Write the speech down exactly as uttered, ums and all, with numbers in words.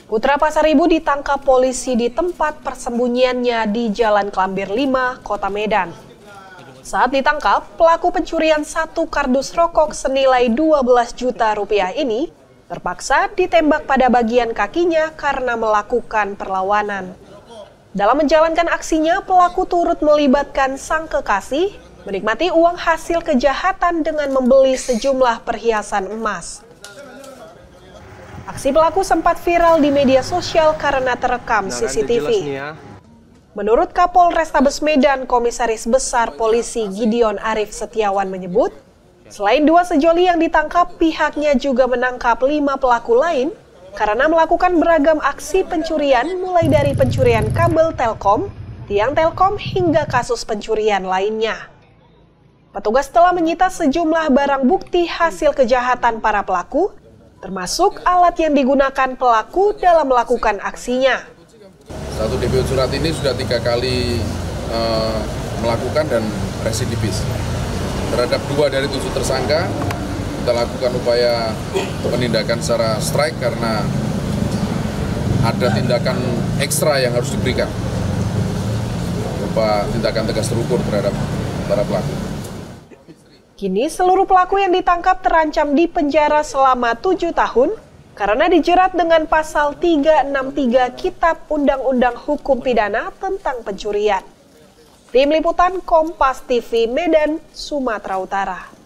Putra Pasar Ibu ditangkap polisi di tempat persembunyiannya di Jalan Klambir lima, Kota Medan. Saat ditangkap, pelaku pencurian satu kardus rokok senilai dua belas juta rupiah ini terpaksa ditembak pada bagian kakinya karena melakukan perlawanan. Dalam menjalankan aksinya, pelaku turut melibatkan sang kekasih menikmati uang hasil kejahatan dengan membeli sejumlah perhiasan emas. Aksi pelaku sempat viral di media sosial karena terekam C C T V. Menurut Kapolrestabes Medan, Komisaris Besar Polisi Gideon Arif Setiawan menyebut, selain dua sejoli yang ditangkap, pihaknya juga menangkap lima pelaku lain karena melakukan beragam aksi pencurian mulai dari pencurian kabel Telkom, tiang Telkom hingga kasus pencurian lainnya. Petugas telah menyita sejumlah barang bukti hasil kejahatan para pelaku, termasuk alat yang digunakan pelaku dalam melakukan aksinya. Satu D P O surat ini sudah tiga kali uh, melakukan dan residivis. Terhadap dua dari tujuh tersangka, kita lakukan upaya penindakan secara strike karena ada tindakan ekstra yang harus diberikan. Berupa tindakan tegas terukur terhadap para pelaku. Kini seluruh pelaku yang ditangkap terancam di penjara selama tujuh tahun karena dijerat dengan pasal tiga enam tiga Kitab Undang-Undang Hukum Pidana tentang pencurian. Tim Liputan Kompas T V Medan, Sumatera Utara.